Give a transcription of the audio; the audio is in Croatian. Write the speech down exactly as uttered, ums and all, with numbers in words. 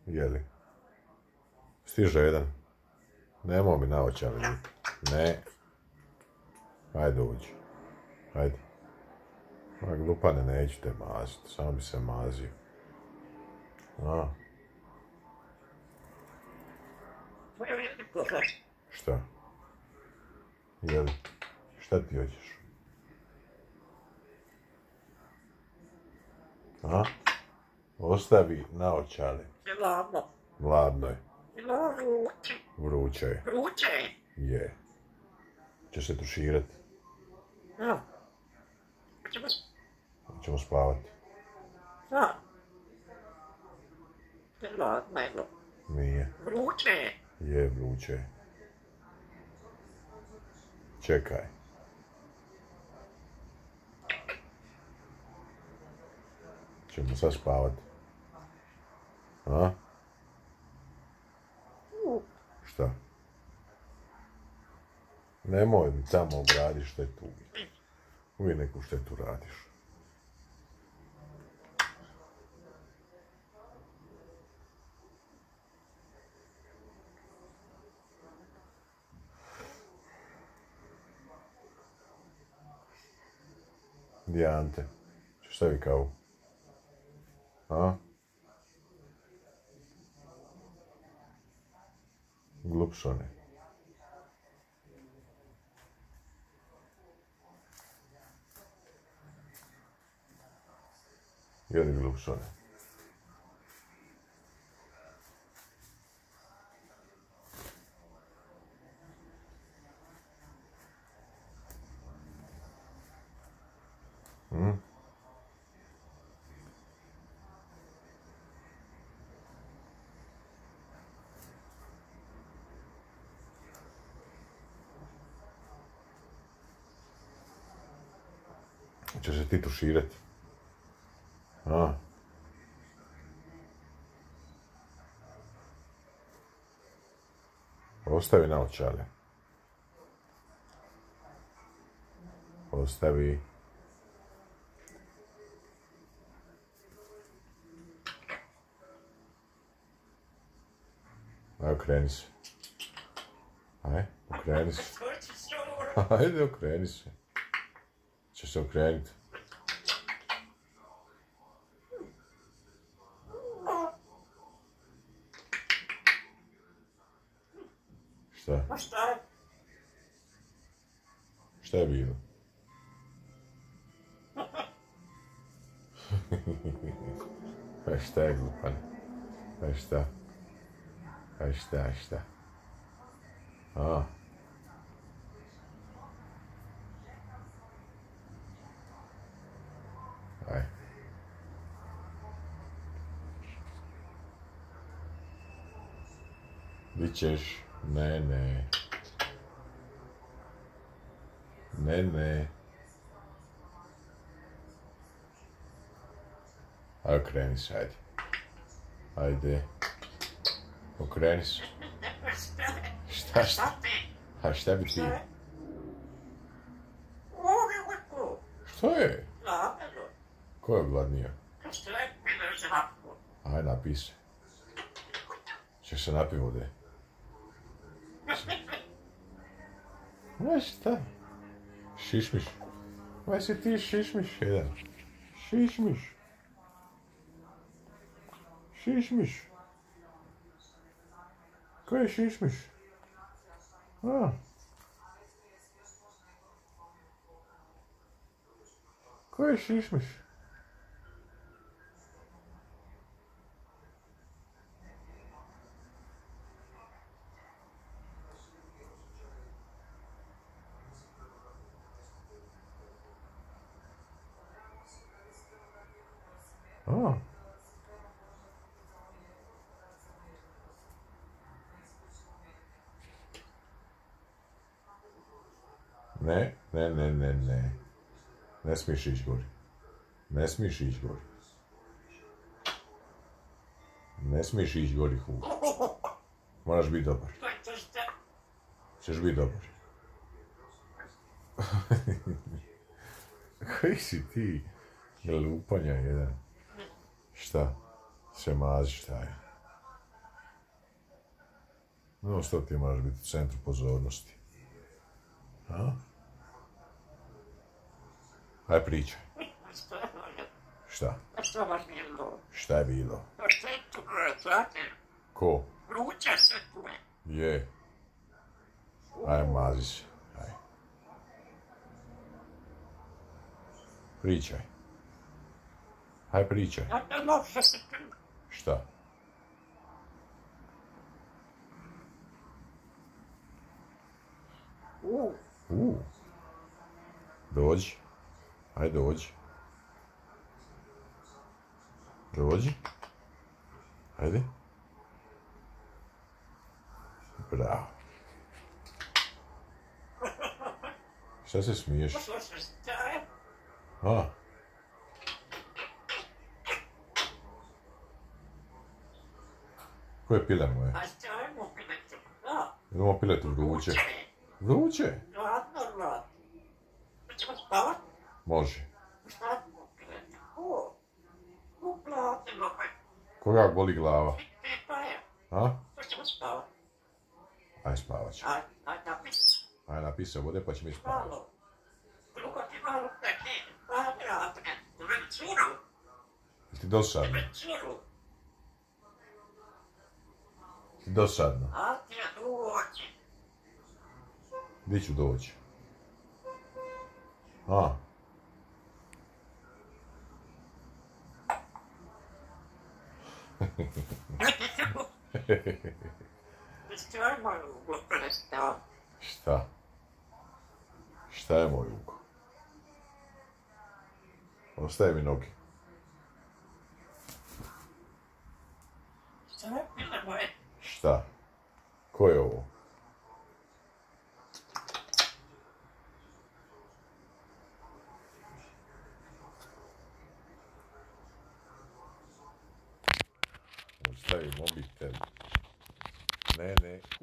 Jeli? Stiže jedan. Nemo mi naočali. Ne. Hajde uđi. Hajde. Ma glupane, neću te maziti. Samo bi se mazio. A. Šta? Jeli? Šta ti hoćeš? A? Ostavi naočale. Gladno. Gladno je. Vruće. Vruće je. Vruće je. Je. Češ se tuširati? Ja. Hoćemo... Ćemo spavati. Ja. Gladno je. Nije. Vruće je. Je, vruće je. Čekaj. Ćemo sad spavati. A? Šta? Nemoj mi tamo obradi štetu uvijek. Uvijek neku štetu radiš. Gdje Ante? Češ stavi kavu? A? Glupšone. Jeli glupšone? Hm? Češ se ti tuširati? A? Ostavi naočale. Ostavi. Aj, okreni se. Aj, okreni se. Ajde, okreni se. Češ se okreniti. Šta? Pa šta je? Šta je bilo? Pa šta je glupan? Pa šta? Pa šta, šta? A? Aj. Di ćeš? Ne, ne. Ne, ne. Aj, okreni se, ajde. Ajde. Okreni se. Šta, šta? A šta bi ti? Što je? Ko je gladnija? Aj, napij se. Češ se napij vode. Aj, šta? Šišmiš. Aj si ti šišmiš jedan. Šišmiš. Šišmiš. Ko je šišmiš? A? Ko je šišmiš? A? Ne, ne, ne, ne, ne. Ne smiješ ići gori. Ne smiješ ići gori. Ne smiješ ići gori, hu. Moraš biti dobar. Češ biti dobar. Koji si ti? Lupanja jedan. Šta? Se mazi, šta je? No, što ti moraš biti u centru pozornosti? A? Aj pričaj. Što je bilo? Šta? Što baš bilo? Šta je bilo? Pa što je tu, znate? Ko? Vruća se tu je. Je. Aj, mazi se. Aj. Pričaj. Aj, pričaj. Ja ne može se tu. Šta? U, U. Dođi. Aj, dođi. Dođi. Ajde. Bravo. Šta se smiješ? što se staje? A? Koje pile moje? A stajemo piletu. Da. Idemo piletu vruće. Vruće? Hladno, hladno. Hoćemo spavat? Može. Šta smo piletu? U, u platimo. Koga boli glava? Pa je. A? Hoćemo spavat? Aj, spavat ću. Aj, aj napis. Aj, napisa vode pa će mi spavat. Malo. Drugo ti malo neki. Pa vratne. Vencuru. Ti dosadno. Vencuru. Ti dosadno. A ti je doći. Gdje ću doći? A? Što je moj uglo prestao? Šta? Šta je moj ugo? Ostaje mi noge. Što je pile moje? Šta? Ko je ovo? Ostavi mobitel. Ne, ne.